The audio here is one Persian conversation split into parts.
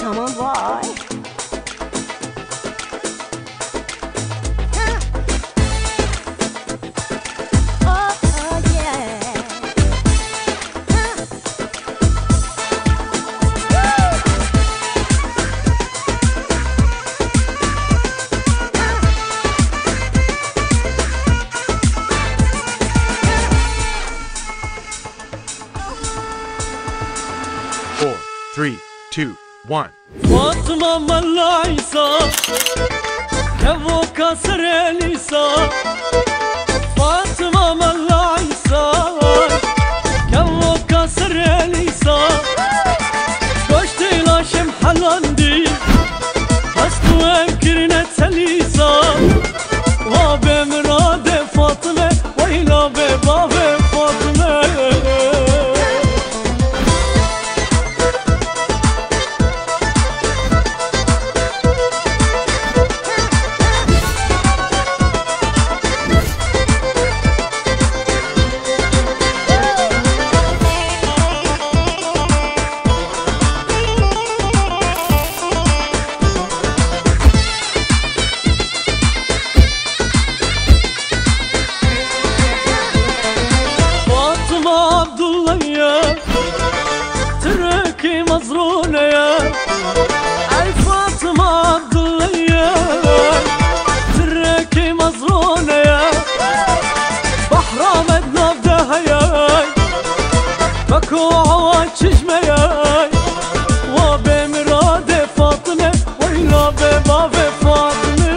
Aman vay. Four, three, two, one. فاطمة ملايسا كفوكا سريليسا فاطمة ملايسا كفوكا سريليسا كشتي لاشم حلاندي هستو امكرنة سليسا وابي مراد فاطمة ويلا بباب فاطمة تركي مزرونة يا أي فاطمة عبد الله يا تركي مزرونة يا بحرام مدنا بدها يا بكو عواد شجمة يا وابي مراد فاطمة ويلا بباب فاطمة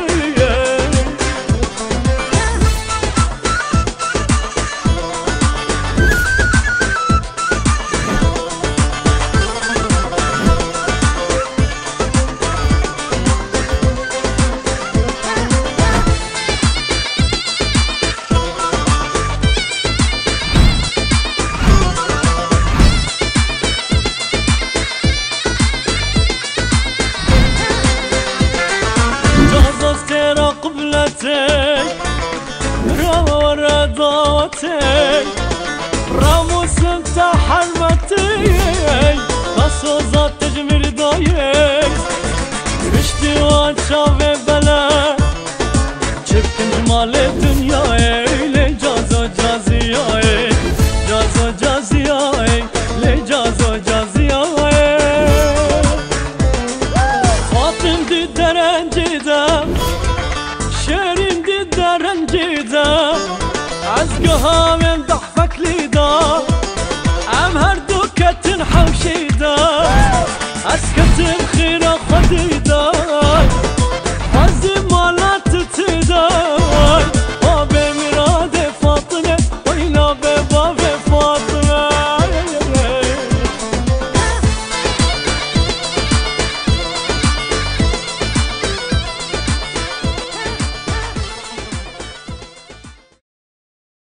ورا ضوتي راموس انت حرمتي قصوزات تجمر ضايق رشتي وان شافي بلا شفت جمال الدنيا